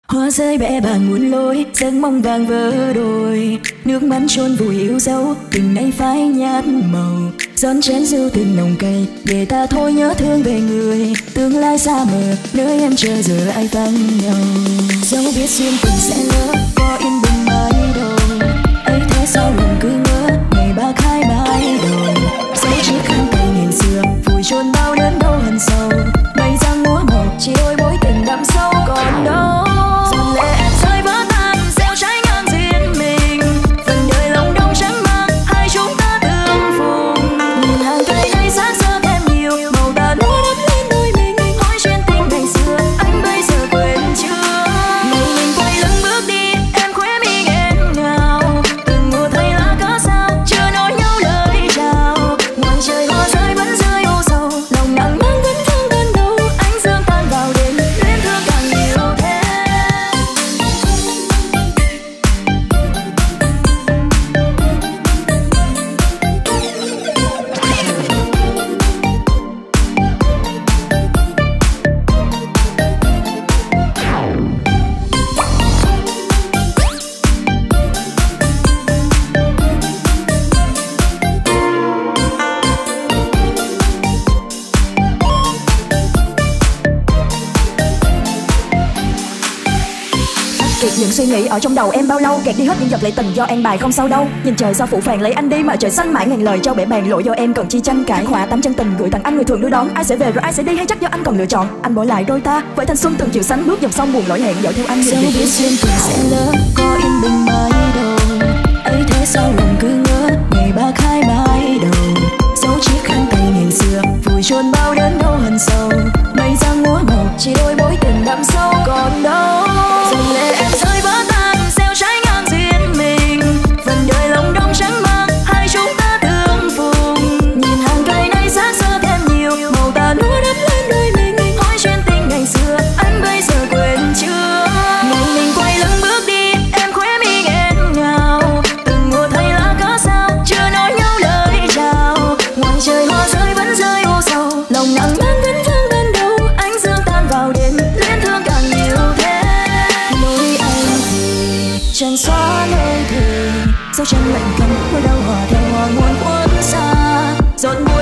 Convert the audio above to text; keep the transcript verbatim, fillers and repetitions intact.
Hoa rơi bẽ bàng muôn lối, giấc mong vàng vỡ đôi. Nước mắt chôn vùi yêu dấu, tình này phai nhạt màu. Gión chén rượu tình nồng cay, để ta thôi nhớ thương về người. Tương lai xa mờ, nơi em chờ giờ ai vắng nhau. Dẫu biết duyên tình sẽ lỡ, có yên bình mãi đâu. Ấy thế sao lòng cứ ngỡ, ngày ba khai mãi đầu. Dẫu chiếc khăn tay ngày xưa, vùi chôn bao đớn đau hằn sâu. Mây giăng múa màu, chỉ đôi mối tình đậm sâu còn đâu. Dòng lệ em rơi vỡ tan, gieo trái ngang duyên mình. Phần đời lòng đông trắng mang, hai chúng ta tương phùng. Nhìn hàng cây nay sáng sớm thêm nhiều, màu tà lúa đắp lên đôi mình. Hỏi chuyện tình ngày xưa, anh bây giờ quên chưa? Ngày mình quay lưng bước đi, em khóe mi nghẹn ngào. Từng mùa thấy lá cớ sao, chưa nói nhau lời chào. Ngoài trời hoa rơi vẫn rơi ô sầu, lòng nặng mang vẫn thương đơn đâu. Ánh dương tan vào đêm, luyến thương càng nhiều thêm. Kiệt những suy nghĩ ở trong đầu em bao lâu, kẹt đi hết những giọt lệ tình do an bài không sao đâu. Nhìn trời sao phụ phàng lấy anh đi mà trời xanh mãi ngàn lời trao bể bàn lộ do em cần chi tranh cãi. Khóa tám chân tình gửi tặng anh người thường đưa đón. Ai sẽ về rồi ai sẽ đi hay chắc do anh còn lựa chọn. Anh bỏ lại đôi ta với thanh xuân từng chiều xanh, bước dòng sông buồn lỗi hẹn dõi theo anh. Dẫu biết duyên tình sẽ lỡ, có yên bình mãi đâu. Ấy thế sao lòng cứ ngỡ, ngày ba khai mãi đầu. Dẫu chiếc khăn tay ngày xưa, vùi chôn bao đớn đau hằn sâu. Mây giăng múa màu, chỉ đôi mối tình đậm sâu còn đâu. Dòng lệ em rơi vỡ tan, gieo trái ngang duyên mình. Phần đời lòng đông trắng mang, hai chúng ta tương phùng. Nhìn hàng cây nay sáng sớm thêm nhiều, màu tà lúa đắp lên đôi mình. Hỏi chuyện tình ngày xưa, anh bây giờ quên chưa? Ngày mình quay lưng bước đi, em khóe mi nghẹn ngào. Từng mùa thấy lá cớ sao, chưa nói nhau lời chào. Ngoài trời hoa rơi vẫn rơi ô sầu, lòng nặng mang vẫn vương bên đâu. Ánh dương tan vào đêm, luyến thương càng nhiều thêm. Lối anh thì chẳng xóa lối thề, dấu chân lạnh câm nỗi đau hòa theo hoàng hôn cuốn xa. Giọt môi